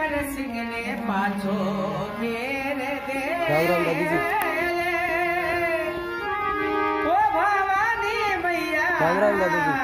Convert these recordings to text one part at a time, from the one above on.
राम दादी जी। राम दादी जी।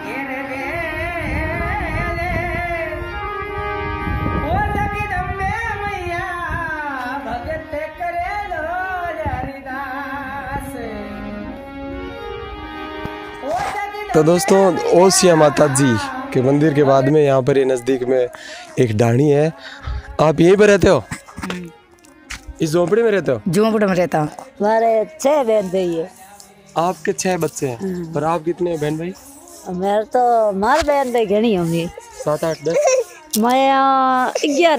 तो दोस्तों ओसिया माता जी के मंदिर के बाद में यहाँ पर ये नज़दीक में एक ढाणी है। आप यहीं पर रहते हो? इस झोंपड़ी में रहते हो? झोंपड़ी में रहता हूँ। हमारे 6 बहन भाई है। आपके 6 बच्चे हैं और आप कितने बहन भाई? मेरे तो मार बहन भाई घनी होंगी 7, 8, 10। मैं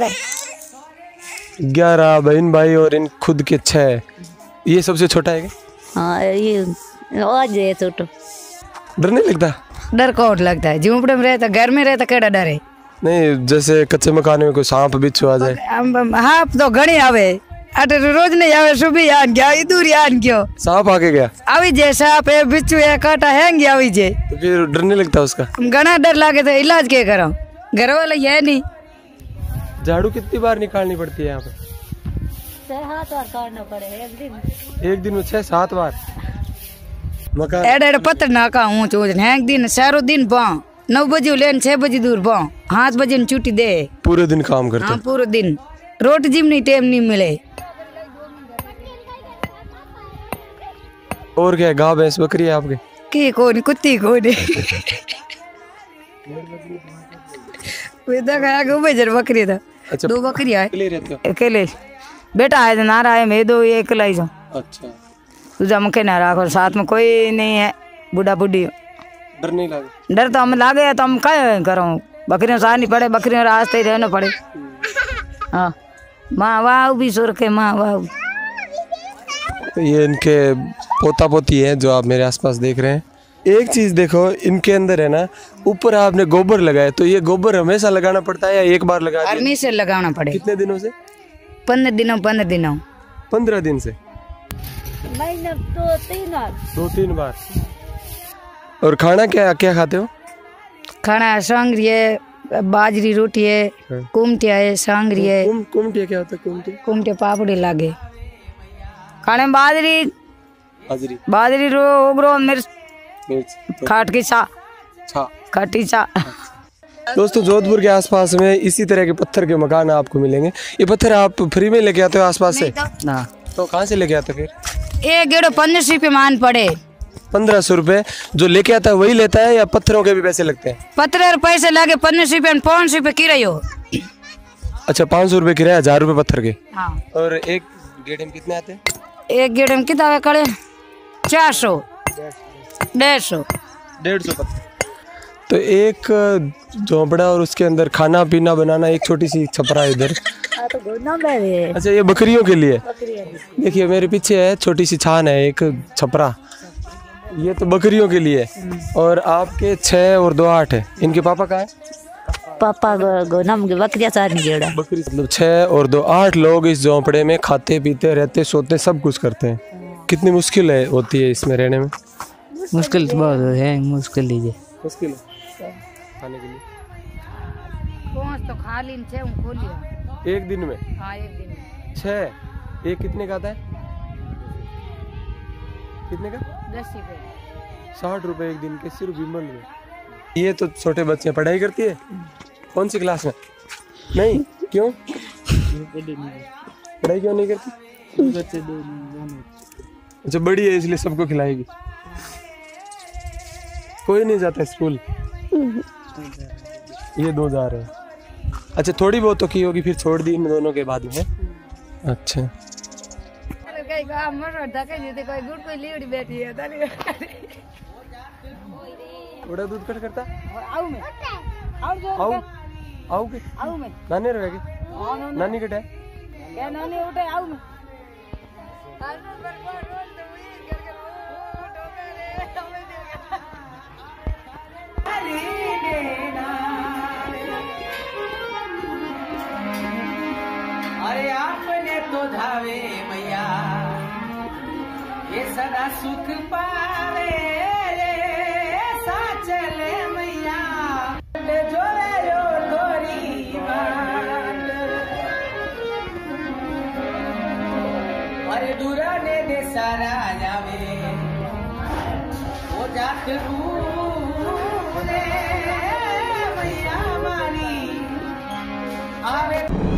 11 बहन भाई और इन खुद के 6। ये सबसे छोटा है क्या? हाँ ये आज है छोटो। डर नहीं लगता? डर कौन लगता है? झोंपड़े में रहता, घर में रहता, केड़ा डर है? नहीं, जैसे कच्चे मकान में कोई सांप बिच्छू आ जाए? हाँ तो घनी आवे, अटे रोज नहीं आवे, सुबह आन गया, दूर आन गयो। सांप आके गया? अभी जे सांप है, बिच्छू है, काटा है गया अभी जे। तो फिर डर नहीं लगता उसका? घना डर लागे तो इलाज क्या करो, घर वाला है नहीं। झाड़ू कितनी बार निकालनी पड़ती है यहाँ पे? 6-7 बार काटना पड़े एक दिन में 6-7 बार। मकान एडे पत्थर नाका ऊंच ऊंच एक दिन सारो दिन बा 9 बजे लेन 6 बजे दूर बा 5 बजे न छुट्टी दे। पूरे दिन काम करते? हाँ पूरे दिन, रोटी जिम नहीं टाइम नहीं मिले। और क्या, गाय भैंस बकरी है आपके? की कोई नहीं, कुत्ती कोई नहीं। बकरी था। अच्छा, 2 बकरी है। अकेले? बेटा है ना रहा है, मैं 2 अकेला ही। अच्छा, तुझा मुखे ना रखो, साथ में कोई नहीं है, बूढ़ा बूढ़ी। डर नहीं लगे? डर तो हम लागे तो हम क्या करो, बकरियों से नहीं पड़े, बकरियों रास्ते ही रहना पड़े। हाँ माँ वाह भी सुर के माँ वाह। ये इनके पोता पोती है जो आप मेरे आसपास देख रहे हैं। एक चीज देखो, इनके अंदर है ना, ऊपर आपने गोबर लगाया, तो ये गोबर हमेशा लगाना पड़ता है या एक बार लगा? हमेशा लगाना पड़े। कितने दिनों से? 15 दिनों 15 दिन से? महीने 2-3 बार। 2-3 बार। और खाना क्या क्या खाते हो? खाना सांगरी है, बाजरी रोटी है, कुमटिया है, सांगरी है। कुमटिया क्या होता है? कुमटिया पापड़ी लागे खाने में, बाजरी रो ओगरो मिर्च खाट की चा खाटी चा। दोस्तों जोधपुर के आसपास में इसी तरह के पत्थर के मकान आपको मिलेंगे। ये पत्थर आप फ्री में लेके आते हो आसपास से? ना तो कहाँ से लेके आते हो फिर? एक गेड़ो 1500 रुपये मान पड़े। 1500 रुपए जो लेके आता है वही लेता है या पत्थरों के भी पैसे लगते हैं? पत्थर पैसे लगे 1500 रुपये, 500 रुपये किराया हो। अच्छा, 500 रुपए किराया, 1000 रुपए पत्थर के। हाँ। और एक गेड़े में कितने आते हैं? एक गेड़े में कितना करे? 400 150 पत्थर। तो एक झोंपड़ा और उसके अंदर खाना पीना बनाना, एक छोटी सी छपरा इधर। अच्छा, ये बकरियों के लिए? देखिए मेरे पीछे है छोटी सी छान है, एक छपरा, ये तो बकरियों के लिए। और आपके 6 और 2 8 है। इनके पापा कहाँ है? पापा बकरिया बकरी। मतलब 6 और 2 8 लोग इस झोंपड़े में खाते पीते रहते सोते सब कुछ करते हैं। कितनी मुश्किल है होती है इसमें रहने में? मुश्किल तो बहुत है, मुश्किल लीजिए। मुश्किल है खाने के लिए? तो खा ली एक दिन में? हाँ, एक दिन में 6। एक कितने का आता है? कितने का? 10 रुपये। 60 रुपए एक दिन के, सिर्फ विमल में। ये तो छोटे बच्चे पढ़ाई करती है? कौन सी क्लास में? नहीं, क्यों पढ़ाई क्यों नहीं करती? अच्छा, बड़ी है इसलिए सबको खिलाएगी। कोई नहीं जाता स्कूल? ये 2 जा रहे हैं। अच्छा, थोड़ी बहुत तो की होगी, फिर छोड़ दी इन दोनों के बाद में? अच्छा, थोड़ा दूध कट करता आओ के नानी रहेगी? नानी कटे क्या? नानी उठे आओ में। अरे आपने तो धावे मैया ये सदा सुख पावे साचले मैया जो रे जो तोरी बात अरे दूरा ने दे सारा जावे वो जात रे मैया मारी आवे